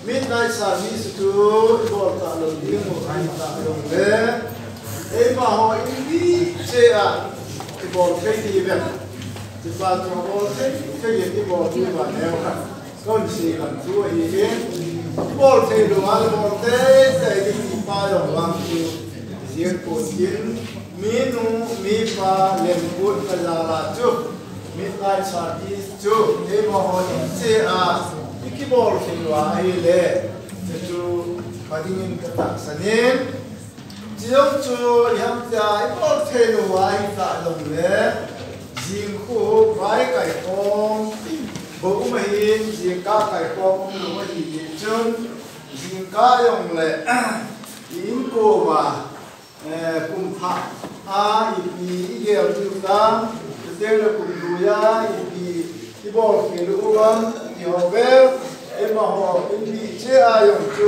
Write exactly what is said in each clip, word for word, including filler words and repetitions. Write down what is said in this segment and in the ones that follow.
midnight service to bol ta lo ding mo ai ta lo le e ma ho indi che a bol ke ti ve ti pa to bol ke ke ye ti bol ti ba ne ka kon si kan tu hi ke bol ke lo al bol te te ti pa lo wang tu sia ko tin mi nu mi pa lem put ka la la chu midnight service chu e ma ho indi che a iki bol ke lo ai le te tu padingin ka ta sanin 지역 주 양자 이portelo ai ta long le jing khu bai kai kong bo ma hin jing ka kai kong lo ma hi chun jing ka yong le in ko wa kum tha a i pi i ge tu da te le kum du ya i pi i bol ke lu wan i ho be e ma ho in bi che a yong chu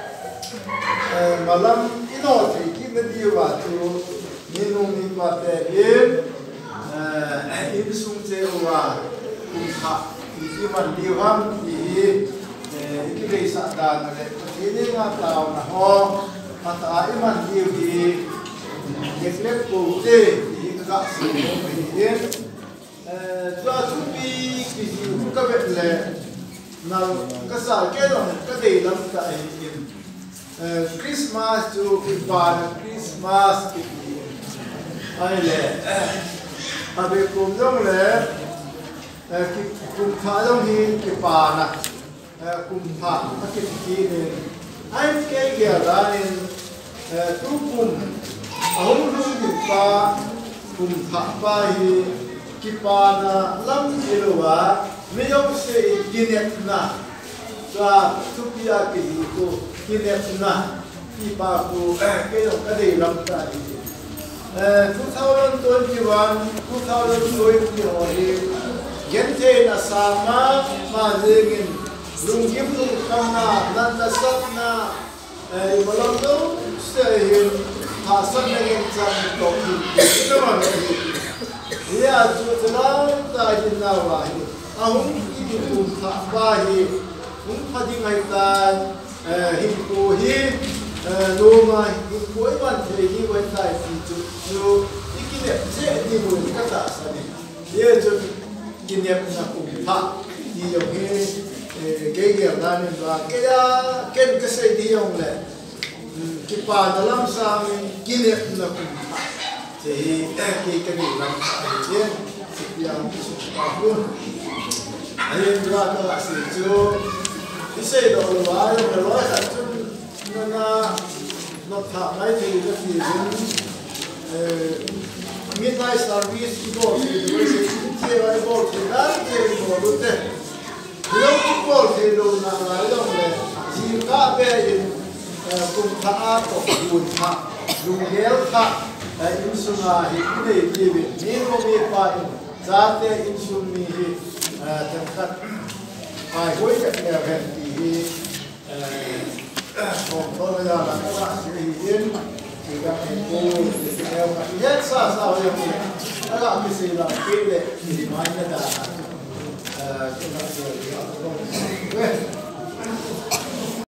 malam ino te Diwa tu minum lima terin, ini sungce wa kumha ini mandiwam ini ini desa dan ini ngatau naho kata iman diwi geflek pute ini tak semua ini jua tupi kisi buka betle nal kesal kelong kedai dalam tak ini Christmas to Kipan, Christmas Kipi. Ai le, abe kum dong le, kum tha dong hi Kipana, kum tha Kipi ne. Ai ke ge da in tu kum, ahum lu Kipa, kum tha pa hi Kipana lam ilwa, me yong se ginet na. Sa tupia ke itu kini na ipa ku ke yo kade lam ta ni twenty twenty-one twenty twenty gente na sama ma zengin lungim lu kama nanda satna e bolando se ha satna gen cham to ki no ni ya tu tla ta jinna wa hi ahum ki tu tha ba hi um phading ai ta hin ko hi lo ma hin ko ban the hi wen tai fi chu chu ikine je ni mo ni ka ta sa ni ye chu kine na ku pha ni yo he ge ge na ni ba ke ya ken ka se di yong le ki pa da lam sa mi kine na ku pha je ke ke ni lam ye si ya su pa hu ai ra ka se chu Isai do lo ai lo lo sa chun na na no tha mai thi ka thi jin eh midnight service ki bo se do se che vai bo se da che bo lo te lo ki bo se do na la lo le ji ka be yin kum tha a to bun tha lu gel tha in suna hi ki de ki be ni mo me pa za te in sun mi hi ta khat ai hoi ka ne ben hi không có bây giờ là các bạn sẽ hiện thì các thầy cô thì theo các nhất xa xa bây giờ thì các bạn cái gì là cái để thì nói là chúng ta sẽ